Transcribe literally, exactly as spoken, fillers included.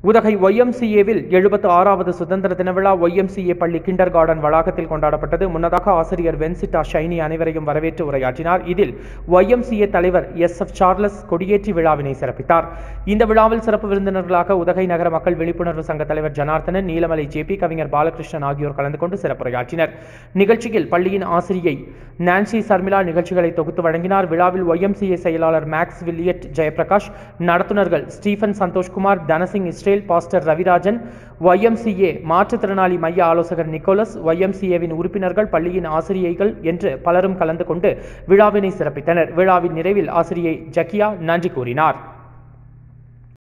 உதகை ஒய்எம்சிஏவில் எழுபத்து ஆறாவது சுதந்திர தின விழா ஒய்எம்சிஏ பள்ளி கிண்டர் கார்டன் வளாகத்தில் கொண்டாடப்பட்டது. முன்னதாக ஆசிரியர் வென்சிட்டா ஷைனி அனைவரையும் வரவேற்று உரையாற்றினார். இதில் ஒய்எம்சிஏ தலைவர் எஸ் எஃப் சார்லஸ் கொடியேற்றி விழாவினை சிறப்பித்தார். இந்த விழாவில் சிறப்பு விருந்தினர்களாக உதகை நகர மக்கள் விழிப்புணர்வு சங்க தலைவர் ஜனார்த்தனன், நீலமலை ஜேபி, கவிஞர் பாலகிருஷ்ணன் ஆகியோர் கலந்து கொண்டு சிறப்புரையாற்றினர். நிகழ்ச்சியில் பள்ளியின் ஆசிரியை நான்சி சர்மிளா நிகழ்ச்சிகளை தொகுத்து வழங்கினார். விழாவில் ஒய்எம்சிஏ செயலாளர் மேக்ஸ் வில்லியட் ஜெயபிரகாஷ், நடத்துனர்கள் Stephen Santhoshkumar, Dhanasingh Israel, pastor Raviraajan, YMCA மாற்றுத்திறனாளி மைய ஆலோசகர் நிக்கோலஸ், ஒய்எம்சிஏவின் உறுப்பினர்கள், பள்ளியின் ஆசிரியைகள் என்று பலரும் கலந்து கொண்டு விழாவினை சிறப்பித்தனர். விழாவின் நிறைவில் ஆசிரியை ஜக்கியா நன்றி கூறினார்.